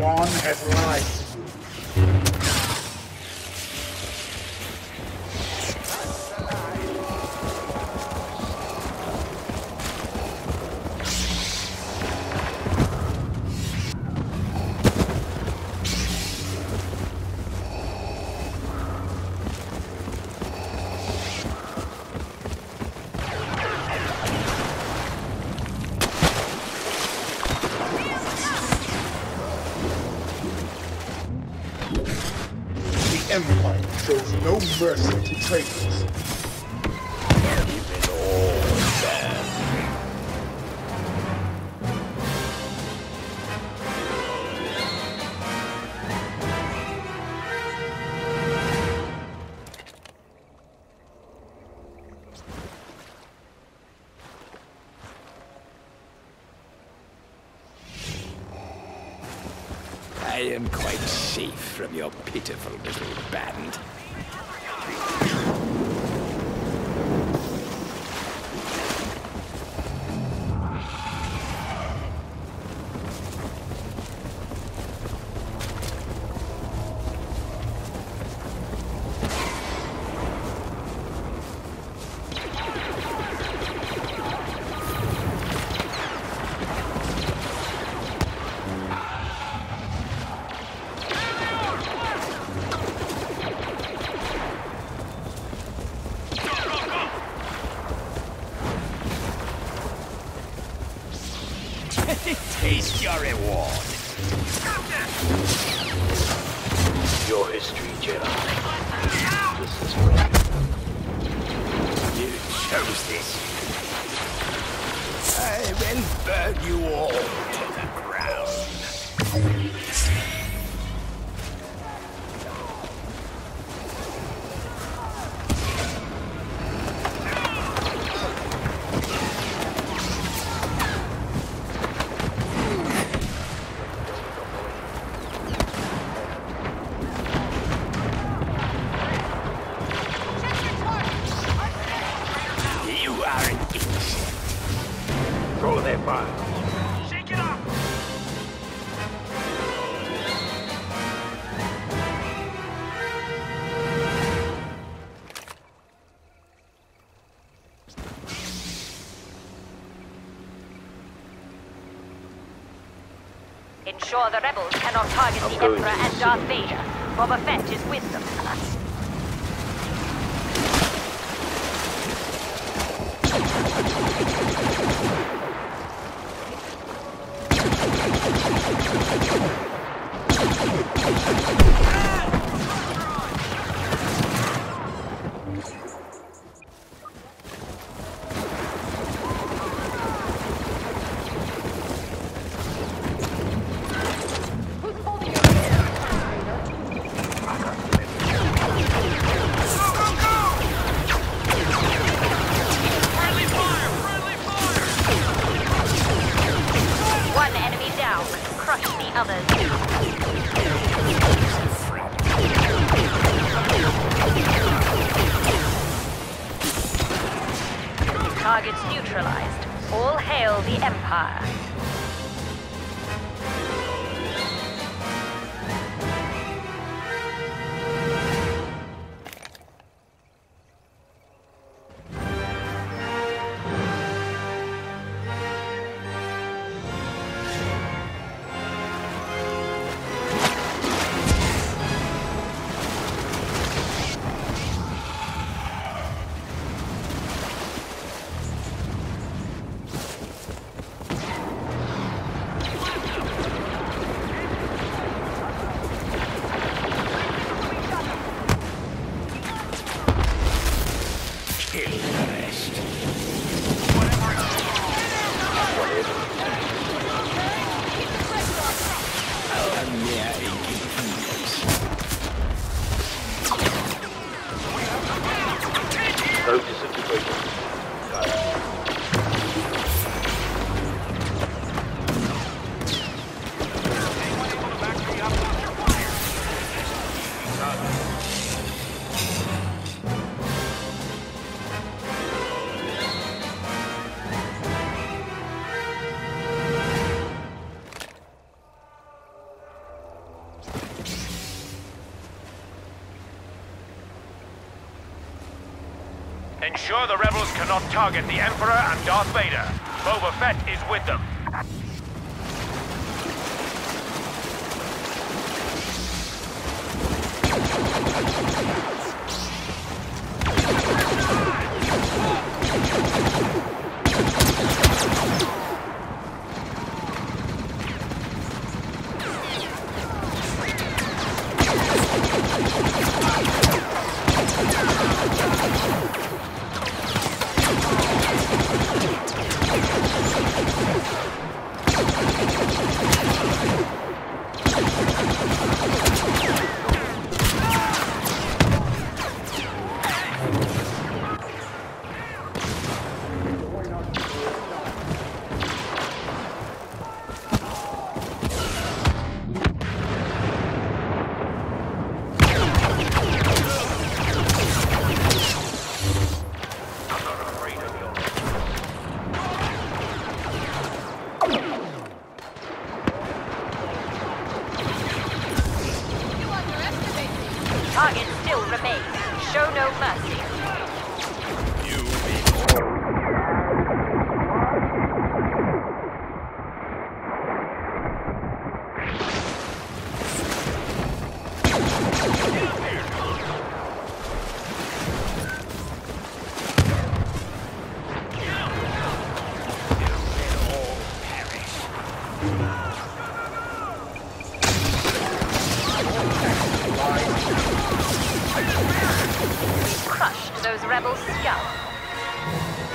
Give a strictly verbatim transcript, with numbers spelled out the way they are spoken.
One has lied to you. The Empire shows no mercy to traitors. Even all bad. I am quite safe from your pitiful little band. Taste your reward. Your history, Jedi. This is where you chose this. I will burn you all to the ground. Throw that fire. Shake it up! Ensure the rebels cannot target the Emperor and Darth Vader. Boba Fett is with them. Others. Targets neutralized. All hail the Empire. Ensure the rebels cannot target the Emperor and Darth Vader. Boba Fett is with them. Target still remains. Show no mercy. Crushed those rebel scum.